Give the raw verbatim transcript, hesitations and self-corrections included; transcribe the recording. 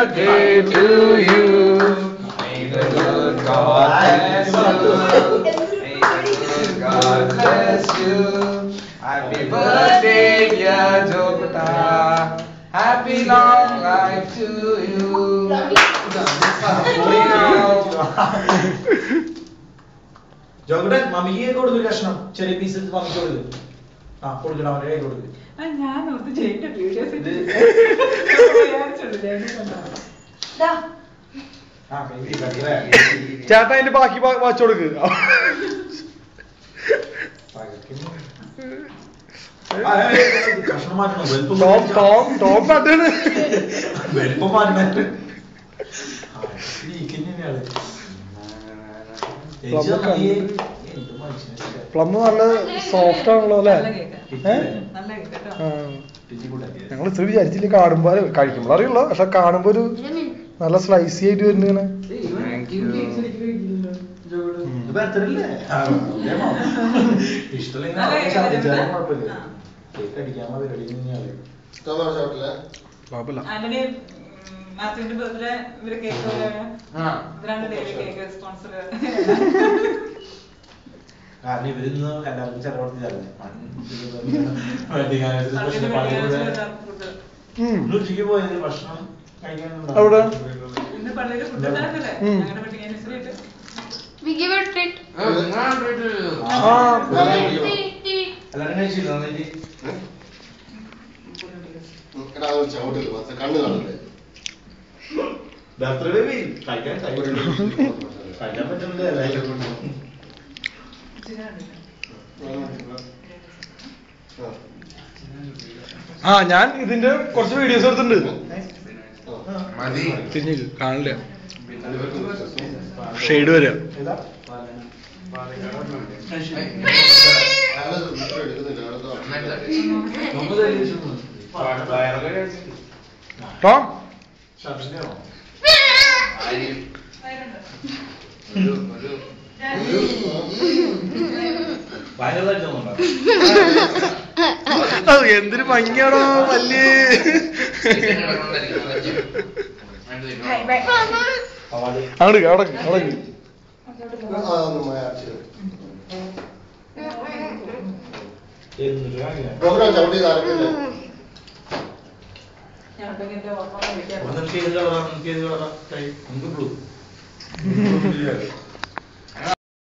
birthday to you. May the good God bless you. May the good God bless you. Happy birthday, dear Jogata. Happy long life to you. ജോഗുടെ മമ്മിക്ക് കൊടുക്കും കഷ്ണം ചെറിയ piece മമ്മിക്ക് കൊടുക്കും ആ കൊടുക്കണം അവന്റെ കൈ കൊടുക്കും ഞാൻ ഓർത്ത് ജയിന്റെ വീഡിയോസ് ചേട്ടാ അതിന്റെ ബാക്കി വാച്ച് കൊടുക്ക് കഷ്ണം മാറ്റണം ടോപ്പ് മാറ്റാണ് വെളുപ്പം മാറ്റണം പ്ലം നല്ല സോഫ്റ്റ് ആണല്ലോ അല്ലേ ഞങ്ങൾ ഇത്ര വിചാരിച്ചില്ല കാണുമ്പോ കഴിക്കുമ്പോൾ അറിയുള്ളൂ പക്ഷെ കാണുമ്പോ ഒരു നല്ല സ്ലൈസി ആയിട്ട് വരുന്നതാണ് മാത്യുവിന്റെ ബർത്ത്ഡേ ഇവര് കേക്ക് രണ്ട് ഡെയിലി കേക്ക് സ്പോൺസർ കാരണം ഇവരിന്ന് എല്ലാവർക്കും ചെലവഴിച്ചായിരുന്നു ഉച്ചയ്ക്ക് പോയത് ഭക്ഷണം അവിടെ ഇന്ന് പള്ളിയില് ഫുഡ് ഉണ്ടാക്കല്ലേ ഞങ്ങളുടെ വെഡിങ് ആനിവേഴ്സറി ആയിട്ട് എല്ലാരും കഴിച്ചില്ല കണ്ണു കാണുന്നത് ബർത്ത്ഡേ കഴിക്കാൻ കഴിക്കാൻ പറ്റുന്നില്ല എല്ലാവരും ആ ഞാൻ ഇതിന്റെ കുറച്ച് വീഡിയോസ് എടുത്തിട്ടുണ്ട് തിരിഞ്ഞു കാണില്ല ഷെയ്ഡ് വരാം ടോം എന്തൊരു ഭംഗിയാണോ വലിയ അവിടെ അവിടെ അവിടെ പ്രോഗ്രാം ചവിട്ടി നടക്കില്ല ബ്ലൂ